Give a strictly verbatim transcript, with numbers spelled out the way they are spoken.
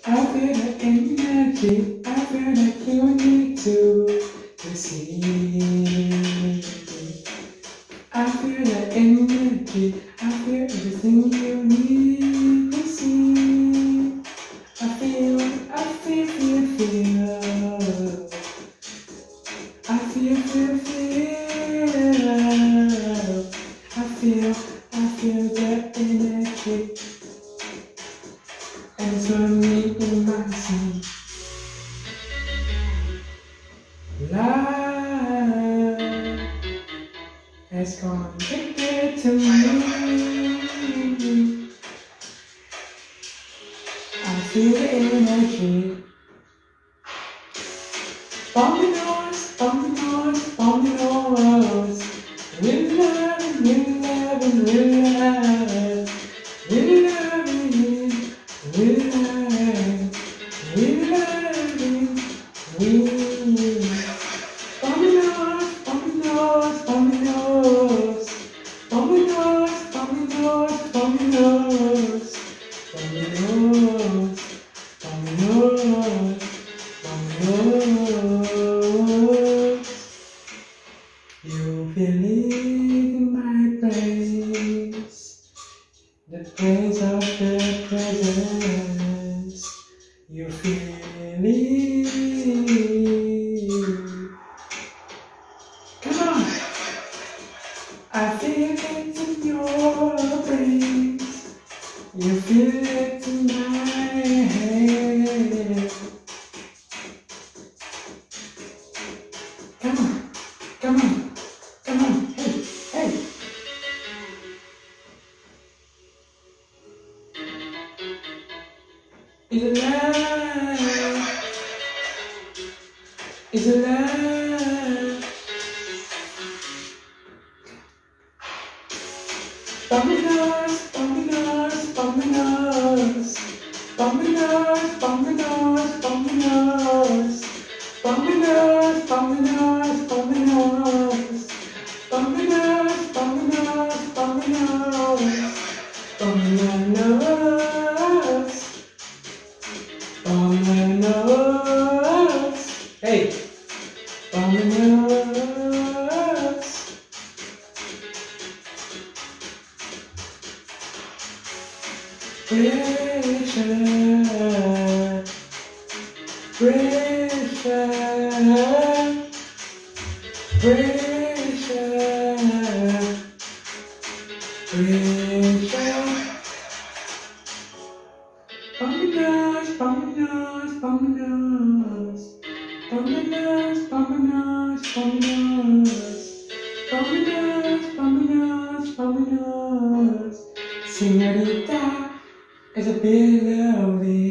I feel the energy, I feel that you need to, to see. I feel the energy, I feel everything you need to see. I feel, I feel, feel, feel. I feel, feel, feel. I feel, I feel the energy. And it's on me in my scene. Love has gone addicted to me. I feel the energy. Dominoes, dominoes, dominoes. We're loving, we're loving, we're loving. We're loving, we're loving, we're loving, we're dominoes, dominoes, dominoes. Dominoes, dominoes, dominoes. Dominoes, dominoes, dominoes. You believe in my praise, the praise of the presence. You feel it. Come on, I feel it in your brains. You feel it in my head. Come on, come on, come on, hey, hey. It's alive, it's alive. Dominoes, dominoes, dominoes. Dominoes, dominoes, dominoes. Dominoes, dominoes, dominoes. Dominoes, dominoes, dominoes. Dominoes. Dominoes. Hey, dominoes. Pressure, pressure, pressure, pressure. Dominoes, dominoes, dominoes. Dominoes, dominoes, dominoes. Dominoes, dominoes, dominoes. Señorita, it's a bit lonely.